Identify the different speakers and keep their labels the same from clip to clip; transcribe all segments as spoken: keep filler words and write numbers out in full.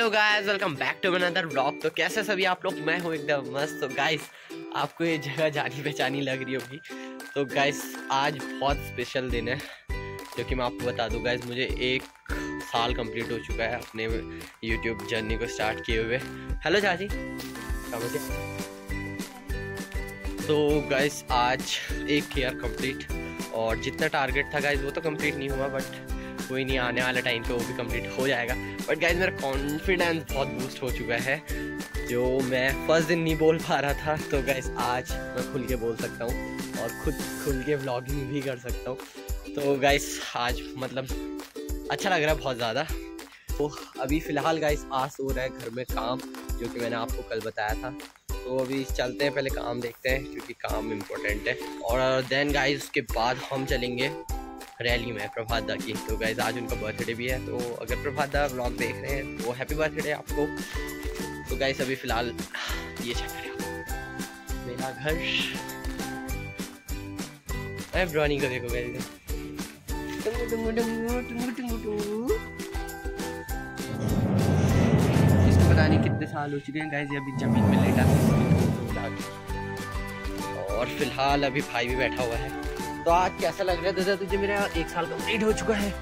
Speaker 1: Hello guys, welcome back to another vlog. तो कैसे सभी आप लोग, मैं हूँ एकदम मस्त। तो गाइस आपको ये जगह जानी पहचानी लग रही होगी। तो गाइस आज बहुत स्पेशल दिन है, जो कि मैं आपको बता दूँ। गाइस मुझे एक साल कंप्लीट हो चुका है अपने यूट्यूब जर्नी को स्टार्ट किए हुए। हेलो चाची, तो गाइस आज एक ईयर कंप्लीट, और जितना टारगेट था गाइस वो तो कंप्लीट नहीं हुआ, बट कोई नहीं, आने वाले टाइम पे वो भी कंप्लीट हो जाएगा। बट गाइस मेरा कॉन्फिडेंस बहुत बूस्ट हो चुका है, जो मैं फर्स्ट दिन नहीं बोल पा रहा था। तो गाइस आज मैं खुल के बोल सकता हूँ और खुद खुल के व्लॉगिंग भी कर सकता हूँ। तो गाइस आज मतलब अच्छा लग रहा है बहुत ज़्यादा। तो अभी फ़िलहाल गाइस आज हो रहा है घर में काम, जो कि मैंने आपको कल बताया था। तो अभी चलते हैं, पहले काम देखते हैं क्योंकि काम इम्पोर्टेंट है। और देन गाइस उसके बाद हम चलेंगे रैली में प्रभात दा की। तो गाइस आज उनका बर्थडे भी है, तो अगर प्रभात दा व्लॉग देख रहे हैं तो हैप्पी बर्थडे आपको। तो गाइस अभी फ़िलहाल ये चेक करें मेरा घर। अरे ब्राउनी को देखो गाइस, इसको पता नहीं कितने साल हो चुके हैं गाइस। ये अभी जमीन में लेटा था, और फिलहाल अभी भाई भी बैठा हुआ है। तो आज कैसा लग रहा है दादा तुझे? मेरा एक साल कंप्लीट हो चुका है।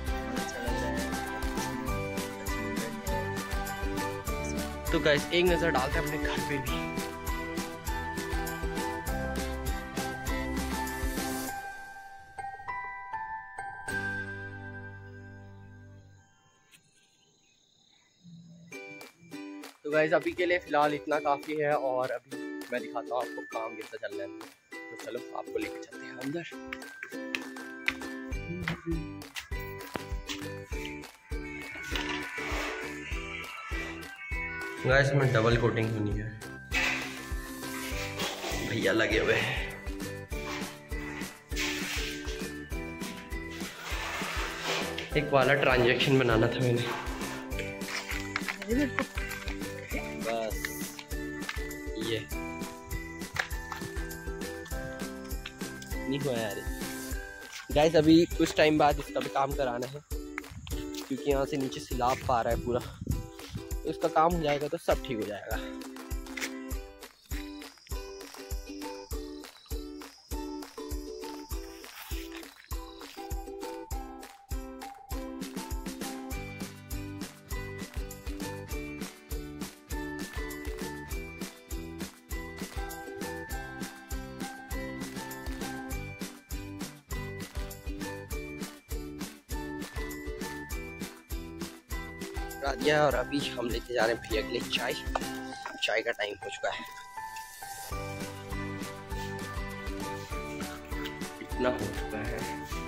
Speaker 1: तो गाइस एक नजर डालते हैं अपने घर पे भी। तो गाइस अभी के लिए फिलहाल इतना काफी है, और अभी मैं दिखाता हूँ आपको काम कैसा चल रहा है। तो चलो आपको लेके चलते हैं अंदर। गाइस में डबल कोटिंग होनी है, भैया लगे हुए हैं। एक वाला ट्रांजैक्शन बनाना था मैंने, बस ये नहीं हुआ यार। गाइस अभी कुछ टाइम बाद इसका भी काम कराना है, क्योंकि यहाँ से नीचे सिलाब पा रहा है पूरा। तो इसका काम हो जाएगा तो सब ठीक हो जाएगा। दिया, और अभी हम लेके जा रहे हैं भैया के लिए चाय। चाय का टाइम हो चुका है। इतना हो चुका है।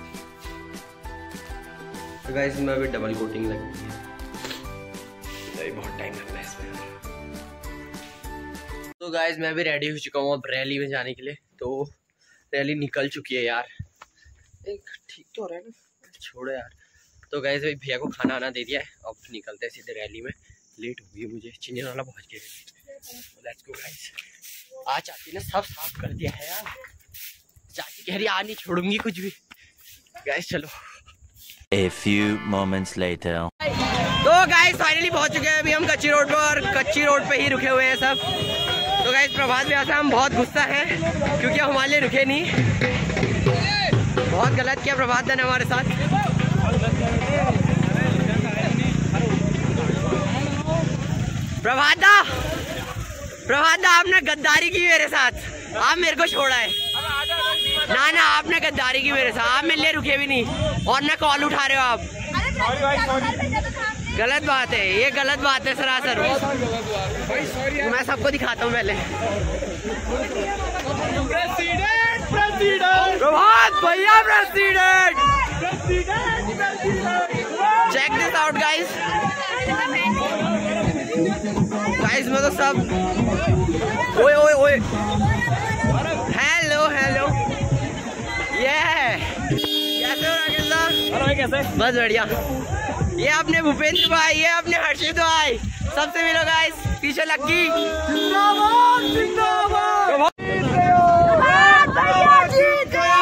Speaker 1: तो गाइस में अभी डबल कोटिंग लगती है, तो बहुत टाइम लगता है इसमें। तो गाइस मैं भी रेडी हो चुका हूँ अब रैली में जाने के लिए। तो रैली निकल चुकी है यार। एक ठीक तो हो रहा है ना, छोड़ो यार। तो गाइस भाई भैया को खाना आना दे दिया है, अब निकलते हैं सीधे रैली में। लेट हो गई मुझे, चिन्ह वाला पहुंच गया। Let's go guys. आज चाची ने सब साफ कर दिया है यार। चाची कह रही आज नहीं छोड़ूंगी कुछ भी। गाइस चलो।
Speaker 2: A few moments later.
Speaker 1: तो गाइस फाइनली पहुंच चुके हैं अभी हम कच्ची रोड पर, और कच्ची रोड पे ही रुके हुए हैं सब। तो गाइस प्रभात भैया से हम बहुत गुस्सा है, क्योंकि हमारे लिए रुके नहीं। बहुत गलत किया प्रभात दा ने हमारे साथ। प्रभात दा, प्रभात दा आपने गद्दारी की मेरे साथ। आप मेरे को छोड़ा है ना ना, आपने गद्दारी की मेरे साथ। आप मेरे लिए रुके भी नहीं, और ना कॉल उठा रहे हो आप। गलत बात है, ये गलत बात है सरासर। मैं सबको दिखाता हूँ पहले। प्रभात भैया president. Check this out guys. Guys मैं तो सब ओए ओए ओए हेलो हेलो ये कैसे हो राकेश सर? हेलो कैसे? बस बढ़िया। ये अपने भूपेंद्र भाई, ये अपने हर्षित भाई, सबसे मिलो गाइस। पीछे लक्की जिंदाबाद जिंदाबाद। भैया जीत गया।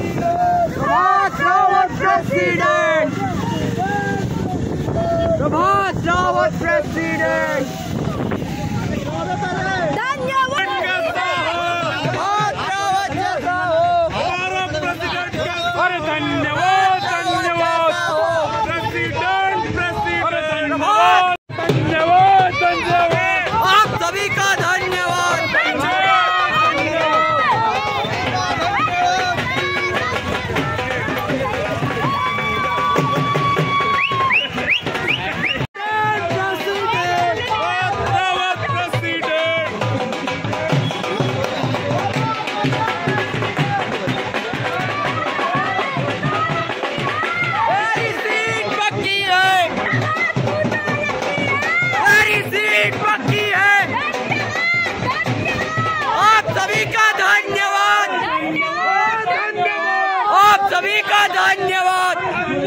Speaker 1: प्रेसिडेंट प्रभात का धन्यवाद,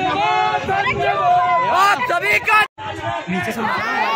Speaker 1: आप सभी का नीचे सुन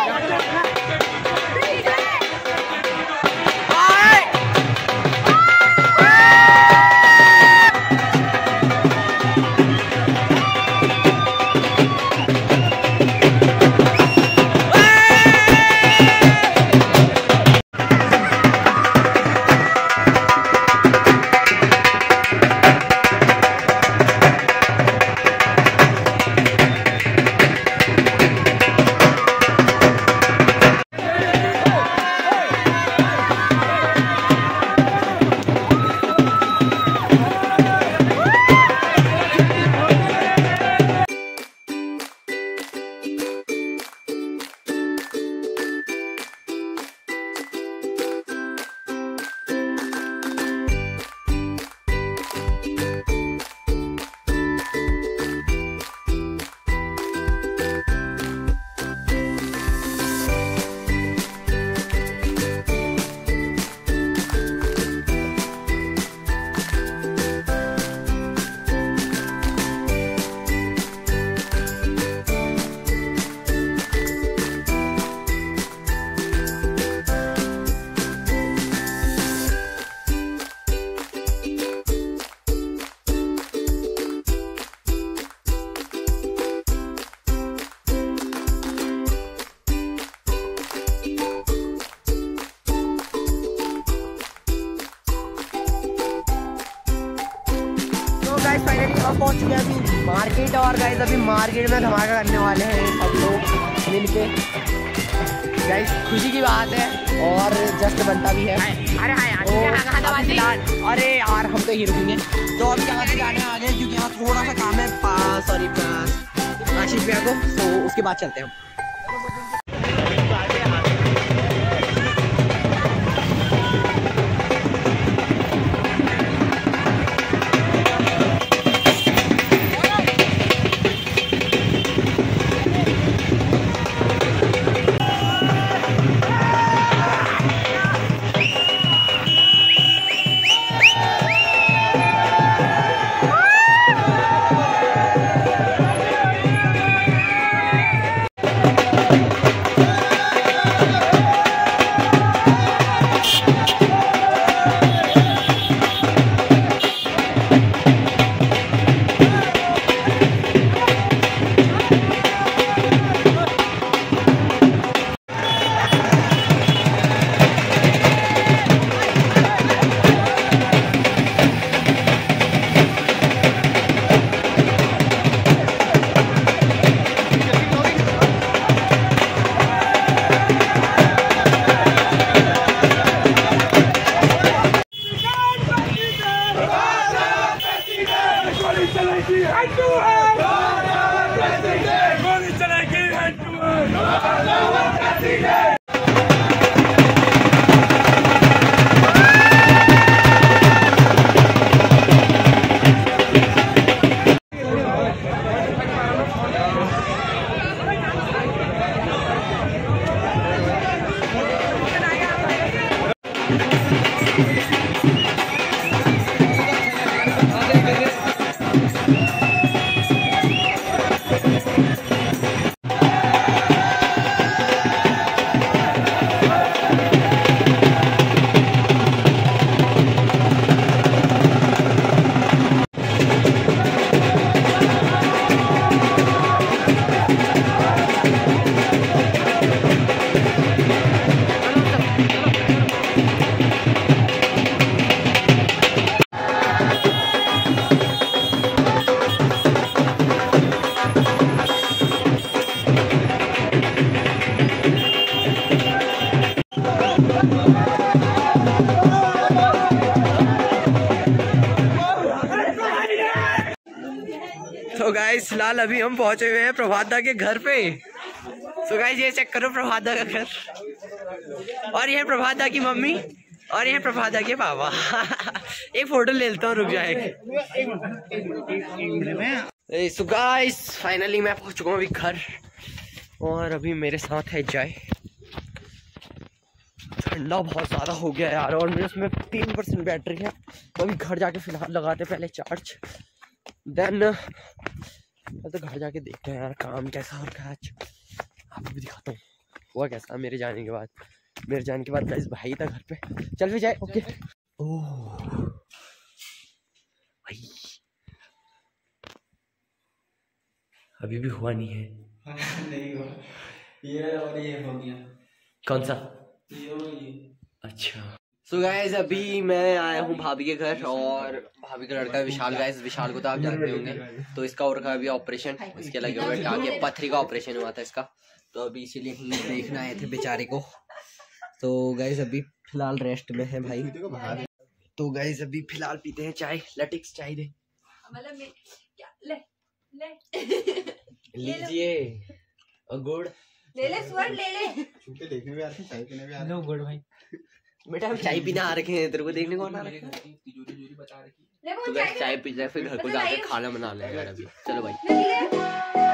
Speaker 1: गाइस फाइनली हम पहुंच चुके हैं अभी मार्केट। और गाइस अभी मार्केट में धमाका करने वाले हैं सब लोग मिलके। गाइस खुशी की बात है और जस्ट बनता भी है। अरे हाँ अरे यार हम तो ही रुकेंगे तो अभी यहाँ से जाने आ गए क्योंकि यहाँ थोड़ा सा काम है सॉरी आशीष भैया को, तो उसके बाद चलते हैं हम। तो गाइस फिलहाल अभी हम पहुंचे हुए हैं प्रभात दा के घर पे। तो गाइस ये चेक करो प्रभात दा का घर, और ये प्रभात दा की मम्मी, और ये प्रभात दा के पापा। एक फोटो ले लेता हूँ, रुक जाएगा। सो गाइस फाइनली मैं पहुंच चुका हूँ अभी घर, और अभी मेरे साथ है जय। ठंडा बहुत ज़्यादा हो गया यार, और मेरे उसमें तीन परसेंट बैटरी है, तो अभी घर जाके फिलहाल लगाते पहले चार्ज, देन तो घर जाके देखते हैं यार काम कैसा हो रहा है आज, आपको भी दिखाता हूँ हुआ कैसा मेरे जाने के बाद। मेरे जाने के बाद गाइस भाई था घर पे, चल फिर जाए। ओके ओह भाई अभी भी हुआ नहीं है।
Speaker 3: हाँ, नहीं हुआ ये और ये हो गया।
Speaker 1: कौन सा?
Speaker 3: ये और ये।
Speaker 1: अच्छा सो so गाइस अभी मैं आया हूँ भाभी के घर और भाभी का लड़का विशाल, गाइस विशाल को तो आप जानते होंगे। तो इसका और का अभी ऑपरेशन इसके लगे हुए हैं, आगे पथरी का ऑपरेशन हुआ था इसका, तो अभी इसीलिए हम देखना आए थे बेचारे को। तो गाइस अभी फिलहाल रेस्ट में है भाई। तो गाइस अभी फिलहाल पीते हैं चाय, लेटिक्स चाय दे
Speaker 4: ले ले
Speaker 1: लीजिए और गुड़
Speaker 4: ले ले स्वर ले ले।
Speaker 3: छूटे देखने भी आते हैं, चाय पीने भी आते हैं। गुड भाई
Speaker 1: बेटा हम चाय पीने आ रखे हैं, तेरे को देखने कौन आ रखे हैं?
Speaker 3: तिजोरी तिजोरी बता रखी।
Speaker 4: ले वो
Speaker 1: तो गाइस चाय पी जाए फिर घर को जाके खाना बना लेंगे यार अभी। चलो भाई।
Speaker 4: ले ले।